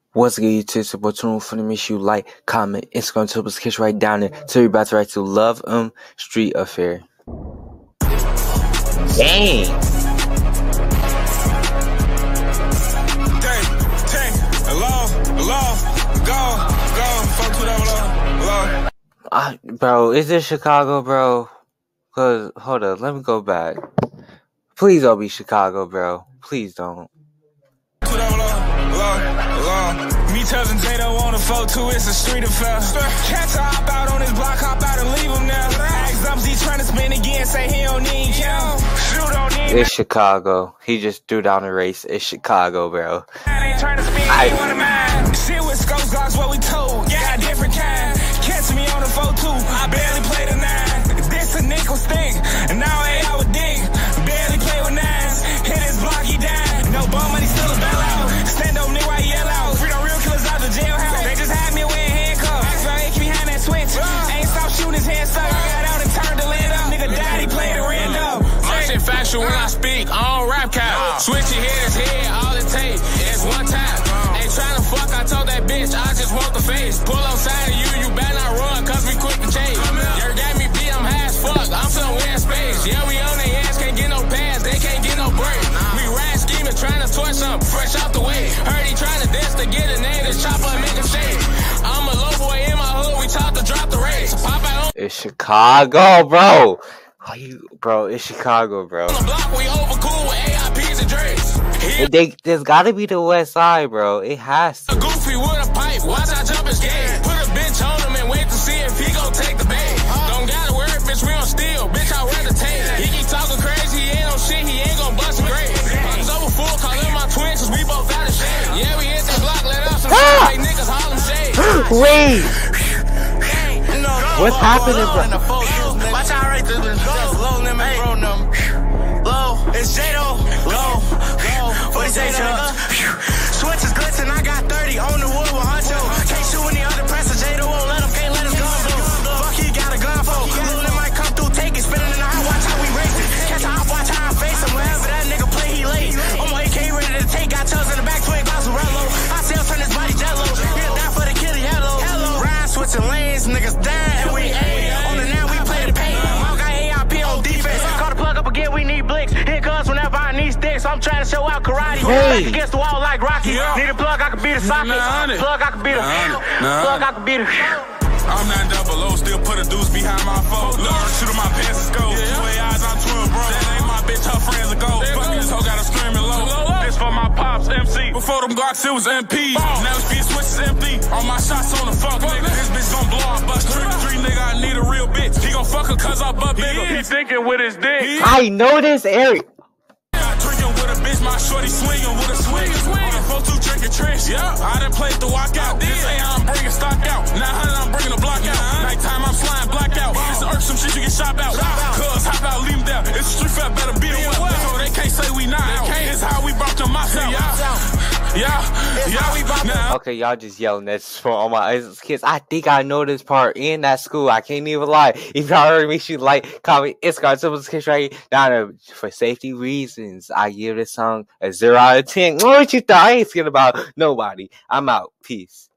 What's good, YouTube? Support channel for the miss you like, comment, Instagram, Twitter, kiss right down there. So you're about to write to Love Street Affair. Dang. Bro, is this Chicago, bro? Cause hold up, let me go back. Please don't be Chicago, bro. Please don't. Me cousin Jado on the 4-2, it's a street affair. Cats hop out on his block, hop out and leave him now. Ask Dubs, he trying to spin again, say he don't need count. Shoot on him. It's Chicago. He just threw down the race. It's Chicago, bro. I ain't trying to spin, he one of mine. Shit with scopes, Glocks, what we told. Got different kind. Catch me on the 4-2, I barely played a 9. This a nickel stink, and now I would dig. Barely play with 9s. Hit his block, he died. No bum money, still a bailout. Stand up, nigga, why you yell out? Free no real killers out the jailhouse. They just had me wearing handcuffs. So they keep behind that switch. Ain't stop shooting his hand stuck. Got out and turned the lid up. Nigga died, he played a random. My shit factual when I speak, I don't rap cap. Switch your head is head, all it take is one time. Ain't tryna fuck, I told that bitch, I just want the face. Pull outside of you, you better not run, cause we quick to chase. You got me beat, I'm high as fuck, I'm somewhere in space. Yeah, we on their ass, can't get no pass, they can't get no break. We ride scheming, trying to torch something, fresh out the way. Heard he trying to dance to get a name, this chopper and make a shake. I'm a low boy in my hood, we talk to drop the race. Pop out on it's Chicago, bro. Bro, it's Chicago, bro. the block, we overcool with AIPs and Drakes. There's gotta be the West Side, bro. It has to. Goofy with a pipe, watch I jump his game. Put a bitch on him and wait to see if he gon' take the bait. Don't gotta worry, bitch, we don't steal. Bitch, I rather take. He keep talking crazy, he ain't no shit, he ain't gon' bust a grade. Pockets over full, call them my twins, cause we both out of shape. Yeah, we hit the block, let out some make niggas haul them shade. Wait! What's happening, bro? Watch out right through this. Low limit, bro, number. Low, it's Jado. Low, 46 Switch is glitzing, I got 30 on the wood with Huncho. Can't shoot any other presser, Jado won't let him, can't let his gun blow. Fuck, he got a gun for. Lil' might come through, take it, spinning in the hot, watch how we race it. Catch a hop, watch how I face him. Wherever that nigga play, he late. I'm AK ready to take, got chugs in the back, twin glass with Rello. I sell turn his body jello. He'll die for the kitty, hello. Ride switching lanes, niggas dying, and we ain't. On the now, we play the paint. All got AIP on defense. Call the plug up again, we need blicks. Here comes whenever I need sticks. I'm trying to show out karate. Back against the wall like Rocky. Need a plug, I can beat a socket. Plug, I can beat a plug, I can beat a. I'm 900, still put a deuce behind my phone. Look, shoot my pants and go. Two AIs, I'm twin, bro. That ain't my bitch, her friends are gold. Fuck this hoe, got a screaming low. This for my pops, MC. Before them Glocks, it was MP. Now it's being switches empty. All my shots on the fuck, nigga. This bitch gon' blow, I bust trick or treat, nigga. I need a real bitch. He gon' fuck her cause I butt bigger. He thinking with his dick. I know this area. Drinking with a bitch, my shorty swinging with a swing. On the 4-2 drinking trench. Yeah, I done played the walkout. This ain't how I'm bringing stock out. 900, I'm bringing the block out. Nighttime, I'm flying blackout. It's irksome shit, you get shot out. Cuz, hop out, leave him down. It's a street fat, better beat him up. So they can't say we not out. It's how we brought them out. Yeah. Okay, y'all just yelling this for all my kids. I think I know this part in that school. I can't even lie. If y'all heard me, shoot like, comment, Instagram, kids right down for safety reasons. I give this song a 0 out of 10. What you thought? I ain't scared about nobody. I'm out. Peace.